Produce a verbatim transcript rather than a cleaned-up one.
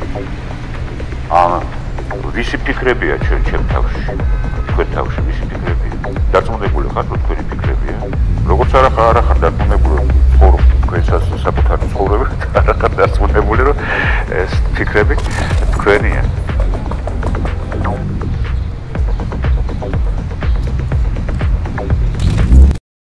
აა ვისი ფიქრებია ჩვენ ჩემ თავში? თქვენ თავში ვისი